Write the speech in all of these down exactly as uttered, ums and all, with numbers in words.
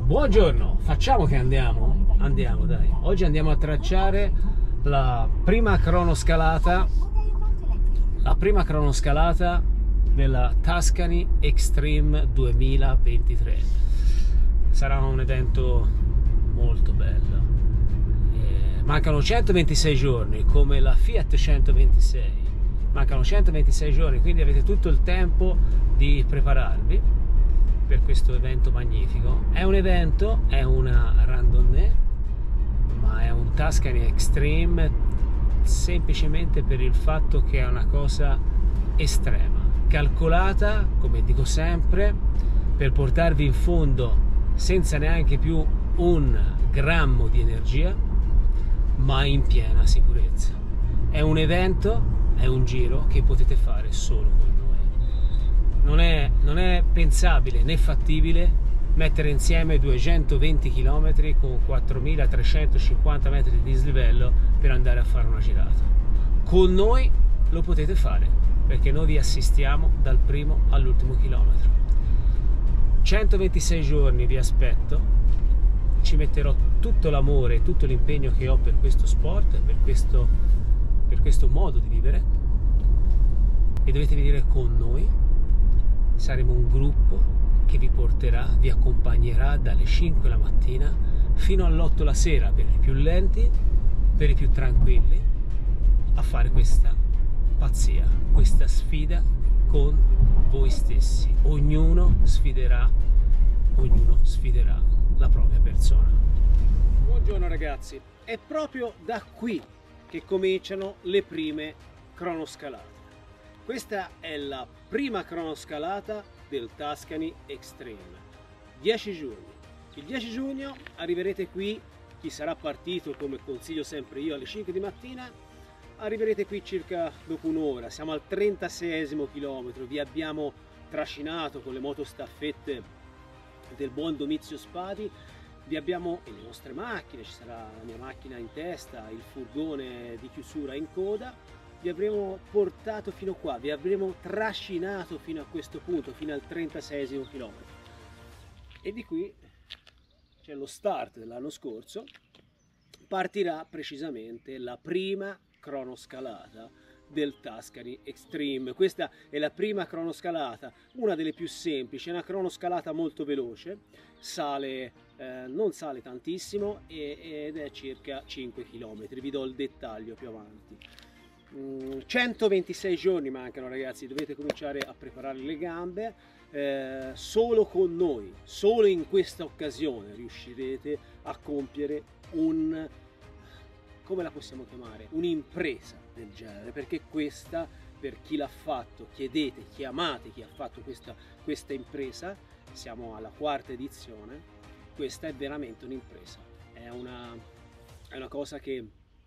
Buongiorno, facciamo che andiamo? Andiamo, dai. Oggi andiamo a tracciare la prima cronoscalata, la prima cronoscalata della Tuscany Extreme duemilaventitré. Sarà un evento molto bello. Eh, mancano centoventisei giorni, come la Fiat centoventisei. Mancano centoventisei giorni, quindi avete tutto il tempo di prepararvi per questo evento magnifico. È un evento, è una randonnée, ma è un Tuscany Extreme semplicemente per il fatto che è una cosa estrema, calcolata, come dico sempre, per portarvi in fondo senza neanche più un grammo di energia, ma in piena sicurezza. È un evento, è un giro che potete fare solo con noi. Non è, non è pensabile né fattibile mettere insieme duecentoventi chilometri con quattromilatrecentocinquanta metri di dislivello per andare a fare una girata. Con noi lo potete fare, perché noi vi assistiamo dal primo all'ultimo chilometro. centoventisei giorni vi aspetto, ci metterò tutto l'amore e tutto l'impegno che ho per questo sport, per questo, per questo modo di vivere, e dovete venire con noi. Saremo un gruppo che vi porterà, vi accompagnerà dalle cinque la mattina fino all'otto la sera, per i più lenti, per i più tranquilli, a fare questa pazzia, questa sfida con voi stessi. Ognuno sfiderà, ognuno sfiderà la propria persona. Buongiorno ragazzi, è proprio da qui che cominciano le prime cronoscalate. Questa è la prima cronoscalata del Tuscany Extreme. dieci giugno. Il dieci giugno arriverete qui, chi sarà partito, come consiglio sempre io, alle cinque di mattina, arriverete qui circa dopo un'ora. Siamo al trentaseiesimo chilometro, vi abbiamo trascinato con le motostaffette del buon Domizio Spadi, vi abbiamo, e le nostre macchine, ci sarà la mia macchina in testa, il furgone di chiusura in coda, vi avremo portato fino qua, vi avremo trascinato fino a questo punto, fino al trentaseiesimo chilometro. E di qui c'è lo start dell'anno scorso, partirà precisamente la prima cronoscalata del Tuscany Extreme. Questa è la prima cronoscalata, una delle più semplici, è una cronoscalata molto veloce, sale, eh, non sale tantissimo e, ed è circa cinque chilometri, vi do il dettaglio più avanti. centoventisei giorni mancano ragazzi, dovete cominciare a preparare le gambe. Eh, solo con noi, solo in questa occasione riuscirete a compiere un, come la possiamo chiamare, un'impresa del genere, perché questa, per chi l'ha fatto, chiedete, chiamate chi ha fatto questa, questa impresa, siamo alla quarta edizione, questa è veramente un'impresa, è una, è una cosa che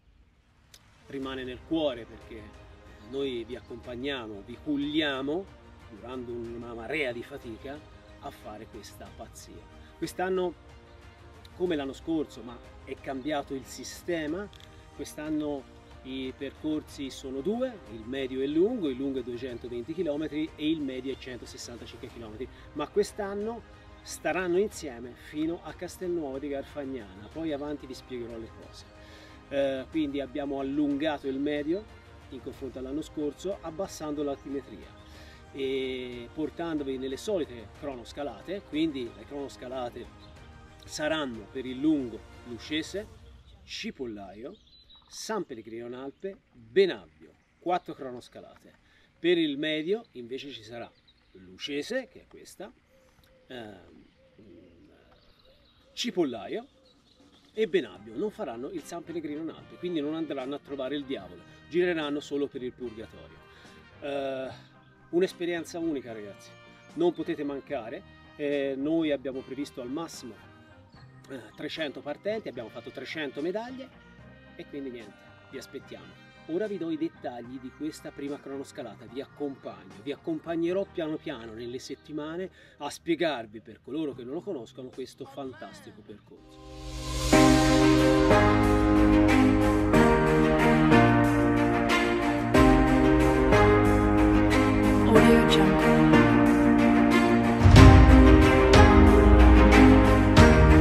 rimane nel cuore, perché noi vi accompagniamo, vi culliamo durante una marea di fatica a fare questa pazzia. Quest'anno, come l'anno scorso, ma è cambiato il sistema, quest'anno i percorsi sono due, il medio e il lungo, il lungo è duecentoventi chilometri e il medio è centosessantacinque chilometri, ma quest'anno staranno insieme fino a Castelnuovo di Garfagnana, poi avanti vi spiegherò le cose. Uh, quindi abbiamo allungato il medio in confronto all'anno scorso, abbassando l'altimetria e portandovi nelle solite cronoscalate. Quindi le cronoscalate saranno per il lungo Luscese, Cipollaio, San Pellegrino in Alpe, Benabbio, quattro cronoscalate. Per il medio invece ci sarà Luscese, che è questa, uh, Cipollaio e Benabbio. Non faranno il San Pellegrino in Alpe, quindi non andranno a trovare il diavolo, gireranno solo per il purgatorio. Uh, un'esperienza unica ragazzi, non potete mancare. Eh, noi abbiamo previsto al massimo eh, trecento partenti, abbiamo fatto trecento medaglie e quindi niente, vi aspettiamo. Ora vi do i dettagli di questa prima cronoscalata, vi accompagno, vi accompagnerò piano piano nelle settimane a spiegarvi, per coloro che non lo conoscono, questo fantastico percorso. Audio Jungle.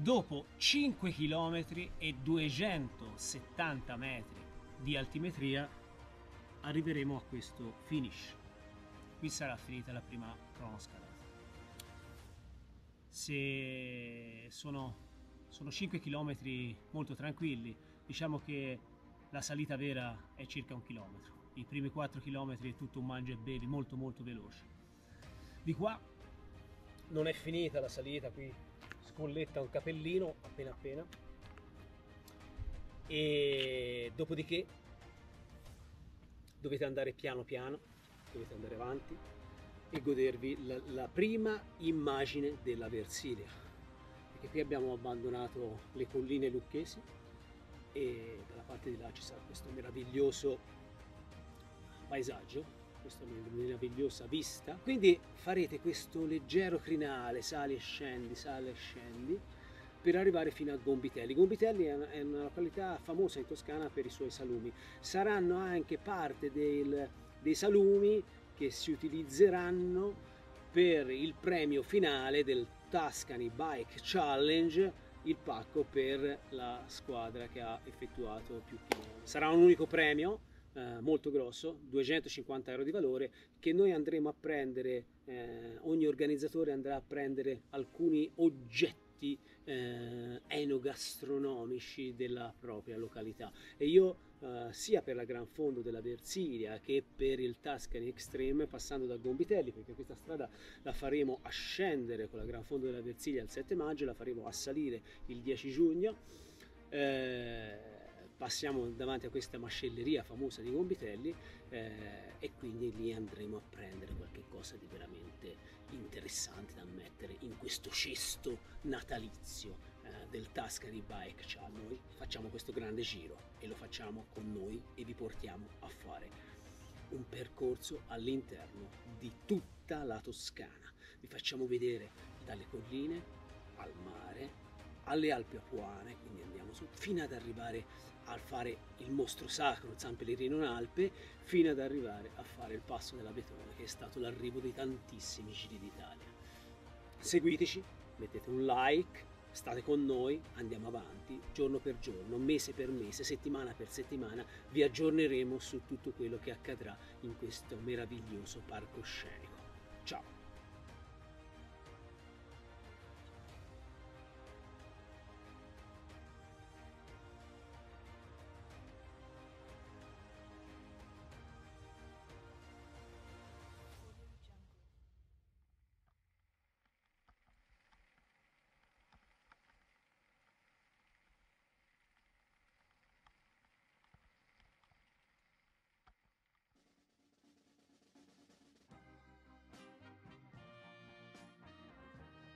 dopo cinque chilometri e duecentosettanta metri di altimetria arriveremo a questo finish. Qui sarà finita la prima cronoscalata. Se sono, sono cinque chilometri molto tranquilli, diciamo che la salita vera è circa un chilometro. I primi quattro chilometri è tutto un mangia e bevi molto molto veloce. Di qua non è finita la salita, qui scolletta un capellino appena appena, e dopodiché dovete andare piano piano, dovete andare avanti e godervi la, la prima immagine della Versilia, perché qui abbiamo abbandonato le colline lucchesi e dalla parte di là ci sarà questo meraviglioso paesaggio, questa meravigliosa vista. Quindi farete questo leggero crinale, sali e scendi, sali e scendi, per arrivare fino a Gombitelli. Gombitelli è una località famosa in Toscana per i suoi salumi. Saranno anche parte del, dei salumi che si utilizzeranno per il premio finale del Tuscany Bike Challenge, il pacco per la squadra che ha effettuato più chilometri. Sarà un unico premio eh, molto grosso, duecentocinquanta euro di valore, che noi andremo a prendere, eh, ogni organizzatore andrà a prendere alcuni oggetti Eh, enogastronomici della propria località, e io eh, sia per la Gran Fondo della Versilia che per il Tuscany Extreme, passando da Gombitelli, perché questa strada la faremo a scendere con la Gran Fondo della Versilia il sette maggio, la faremo a salire il dieci giugno, eh, passiamo davanti a questa macelleria famosa di Gombitelli eh, e quindi lì andremo a prendere qualche cosa di veramente interessante da mettere in questo cesto natalizio eh, del Tuscany Bike Challenge. Noi facciamo questo grande giro e lo facciamo con noi e vi portiamo a fare un percorso all'interno di tutta la Toscana. Vi facciamo vedere dalle colline al mare, alle Alpi Apuane, quindi andiamo su fino ad arrivare a fare il mostro sacro San Pellegrino in Alpe, fino ad arrivare a fare il Passo della Betone, che è stato l'arrivo di tantissimi giri d'Italia. Seguiteci, mettete un like, state con noi, andiamo avanti giorno per giorno, mese per mese, settimana per settimana, vi aggiorneremo su tutto quello che accadrà in questo meraviglioso parco scenico. Ciao!